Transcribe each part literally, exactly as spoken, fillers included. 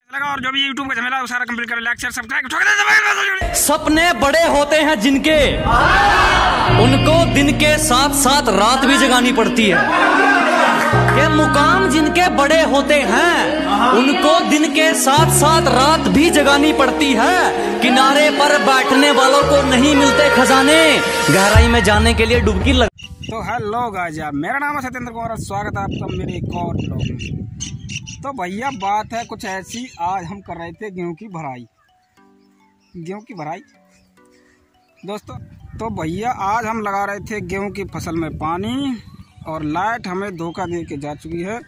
लगा और जो भी यूट्यूब का झमेला है वो सारा कंप्लीट करें, लाइक शेयर सब्सक्राइब ठोक दे। सपने बड़े होते हैं जिनके, उनको दिन के साथ साथ रात भी जगानी पड़ती है। के मुकाम जिनके बड़े होते हैं, उनको दिन के साथ साथ रात भी जगानी पड़ती है। किनारे पर बैठने वालों को नहीं मिलते खजाने, गहराई में जाने के लिए डुबकी लग। तो हेलो गाइस, मेरा नाम है सत्येंद्र कुमार, स्वागत है आपका मेरे एक और ब्लॉग में। तो भैया बात है कुछ ऐसी, आज हम कर रहे थे गेहूं की भराई गेहूं की भराई दोस्तों। तो भैया आज हम लगा रहे थे गेहूं की फसल में पानी, और लाइट हमें धोखा दे के जा चुकी है,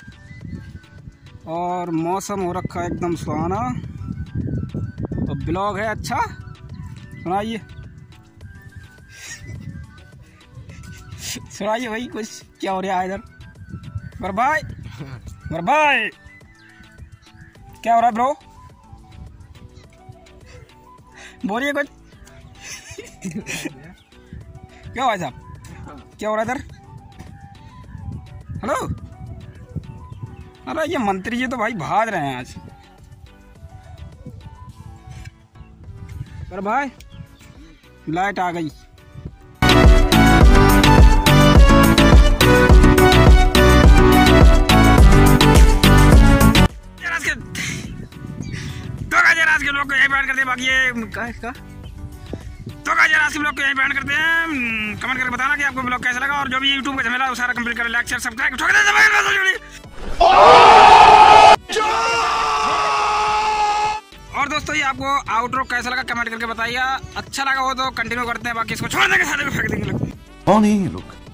और मौसम हो रखा है एकदम सुहाना, और ब्लॉग है अच्छा, सुनाइए सुनाइए भाई कुछ क्या हो रहा है इधर। मेरे भाई मेरे भाई क्या हो रहा है ब्रो, बोलिए कुछ। क्या भाई साहब क्या हो रहा है इधर। हेलो, अरे ये मंत्री जी तो भाई भाग रहे हैं आज। अरे भाई लाइट आ गई। आज के लोग को यही बैन करते हैं, बाकी ये क्या इसका। तो गाइस आज के ब्लॉग को यही बैन करते हैं। कमेंट करके बताना कि आपको ब्लॉग कैसा लगा, और जो भी यूट्यूब का झमेला है वो सारा कंप्लीट करें, लाइक शेयर सब्सक्राइब ठोक दे। और दोस्तों ये आपको आउटरो कैसा लगा कमेंट करके बताइए। अच्छा लगा हो तो कंटिन्यू करते हैं, बाकी इसको छोड़ देंगे, सारे को फेंक देंगे। कौन है ये लोग?